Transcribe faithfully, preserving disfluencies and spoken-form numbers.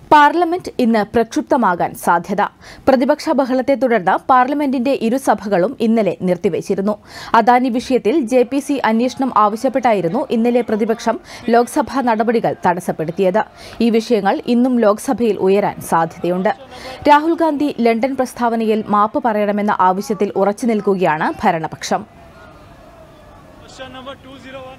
Parliament ഇന്ന് പ്രക്ഷുബ്ധമാകാൻ സാധ്യത. പ്രതിപക്ഷ ബഹളത്തെ തുടർന്ന് പാർലമെന്റിന്റെ ഇരുസഭകളും ഇന്നലെ നിർത്തിവച്ചിരുന്നു. അദാനി വിഷയത്തിൽ ജെ പി സി അന്വേഷണം ആവശ്യപ്പെട്ടായിരുന്നു ഇന്നലെ പ്രതിപക്ഷം ലോക്സഭാ നടപടികൾ തടസ്സപ്പെടുത്തിയത്. ഈ വിഷയങ്ങൾ ഇന്നും ലോക്സഭയിൽ ഉയരാൻ സാധ്യതയുണ്ട്. രാഹുൽ ഗാന്ധി ലണ്ടൻ പ്രസ്താവനയിൽ മാപ്പ് പറയണമെന്ന ആവശ്യത്തിൽ ഉറച്ചുനിൽക്കുകയാണ് ഭരണപക്ഷം.